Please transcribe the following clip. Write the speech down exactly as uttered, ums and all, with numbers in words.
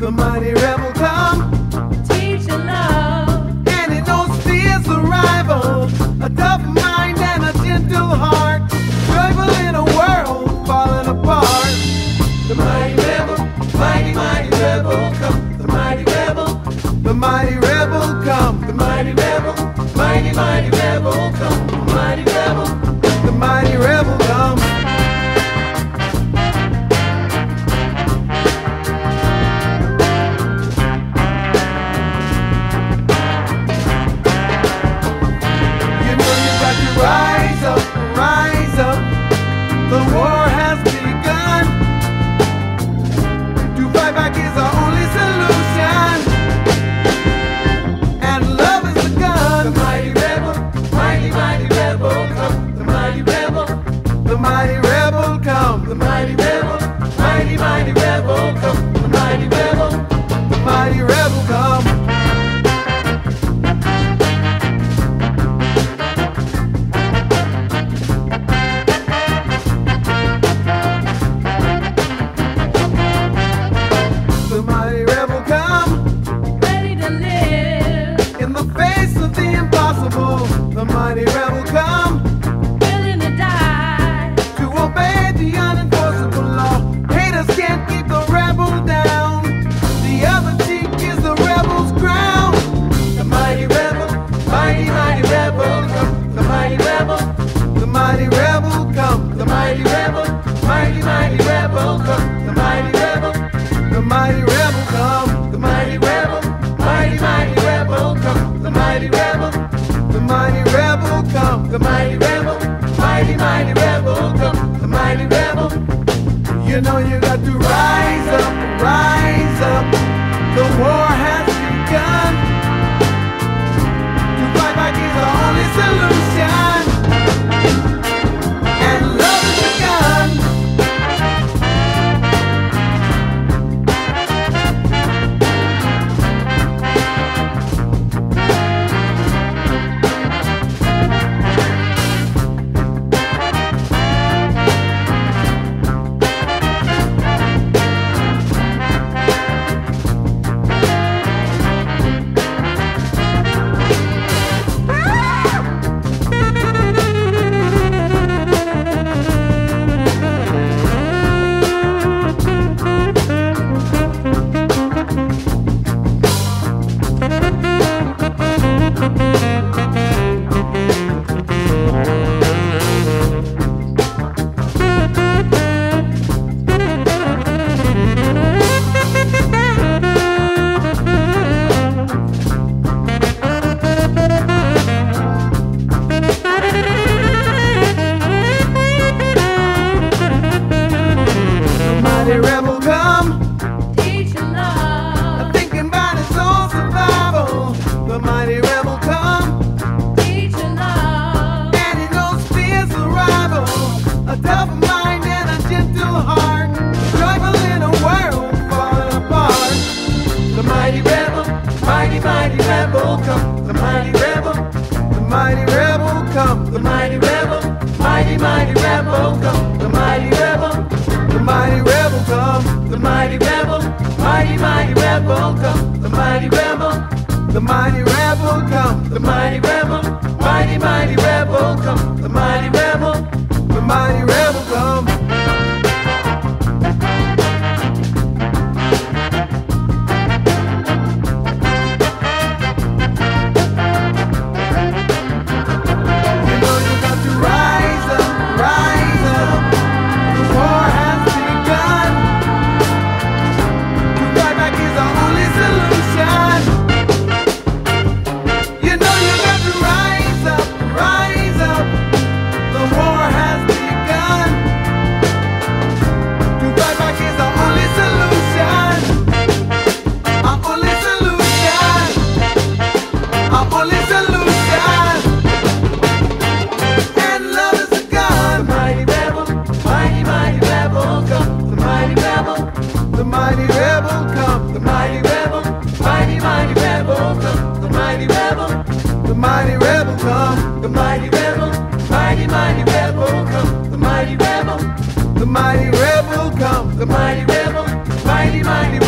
the mighty rebel come, teaching love, and it knows fear's arrival, a tough mind and a gentle heart, struggle in a world falling apart. The mighty rebel, mighty, mighty rebel come, the mighty rebel, the mighty rebel come, the mighty rebel, mighty, mighty rebel come, the mighty rebel, the mighty rebel come. Rise up, rise up, the war has begun. To fight back is our only solution, and love is the gun. The mighty rebel, mighty, mighty rebel come, the mighty rebel, the mighty rebel come, the mighty rebel, mighty, mighty rebel come, the mighty rebel, the mighty rebel come. The mighty rebel come, ready to live, in the face of the impossible. The mighty rebel come, willing to die, to obey the unenforceable law. Haters can't keep the rebel down. The other cheek is the rebel's crown. The mighty rebel, mighty, mighty rebel come. The mighty rebel, the mighty rebel come. The mighty rebel, mighty, mighty rebel come. The mighty rebel, the mighty rebel come. The mighty rebel, mighty, mighty rebel come. The mighty rebel, the mighty rebel come. The mighty rebel, mighty, mighty rebel come. The mighty rebel. You know you got to rise up, rise up. The war has begun. To fight back is the only solution, and love is the gun. The rebel come, teaching love, thinking about his own survival. The mighty rebel come, teaching love, and he knows fear's arrival, a tough mind and a gentle heart, struggle in a world falling apart. The mighty rebel, mighty, mighty rebel come. The mighty rebel, the mighty rebel come. The mighty rebel, mighty, mighty rebel come. The mighty rebel, the mighty rebel come. The mighty rebel, mighty, mighty rebel come. The mighty rebel, the mighty rebel come. The mighty rebel, mighty, mighty rebel come. The mighty rebel, the mighty rebel come. You know you got to rise up, rise up. The war has begun. To fight back is the only solution. You know you got to rise up, rise up. The war has begun. To fight back is the only solution. Our only solution. Our only solution. And love is the gun. The mighty rebel, mighty, mighty rebel come. The mighty rebel, the mighty rebel come. The mighty rebel, mighty, mighty rebel come. The mighty rebel, the mighty rebel come. The mighty rebel, mighty, mighty rebel come. The mighty rebel, the mighty rebel come. The mighty rebel, mighty, mighty